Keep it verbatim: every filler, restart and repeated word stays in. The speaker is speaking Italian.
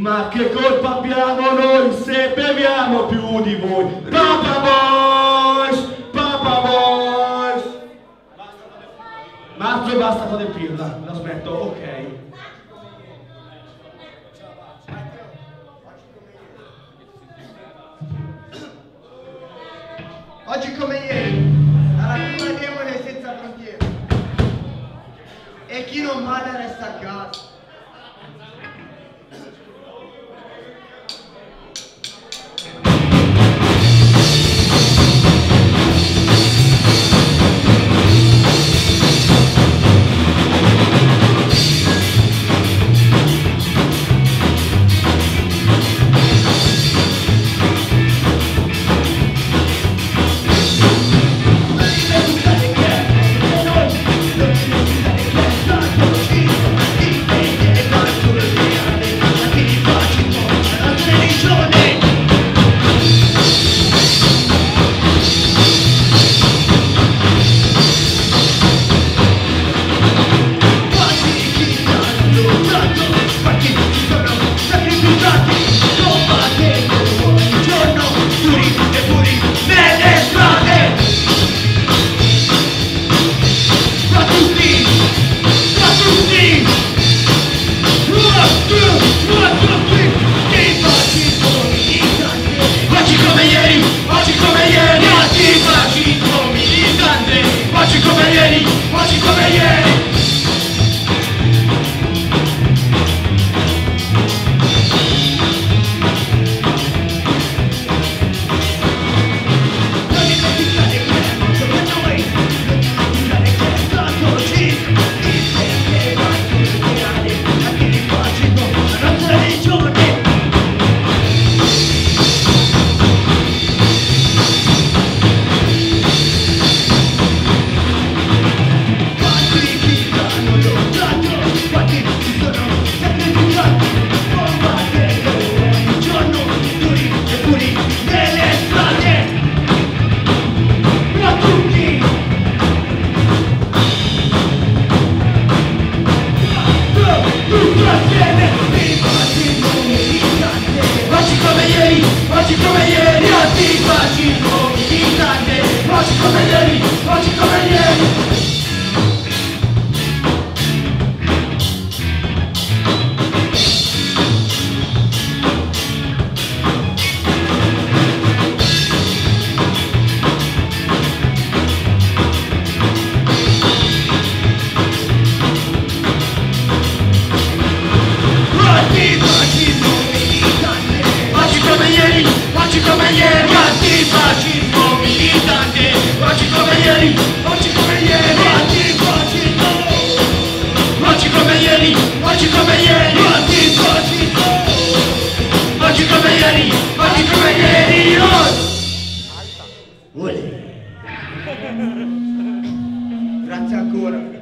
Ma che colpa abbiamo noi se beviamo più di voi? Papa Boys! Papa Boys! Marzo basta con del pirla, la smetto, ok. Oggi come ieri, alla prima demone senza frontiere. E chi non balla resta a casa. Oggi come ieri, antifascismo militante. Oggi come ieri, oggi come ieri. Oggi come ieri, antifascismo militante. Oggi come ieri, oggi come ieri, antifascismo. Oggi come ieri, oggi come ieri, antifascismo. Oggi come ieri, oggi come ieri. Grazie ancora.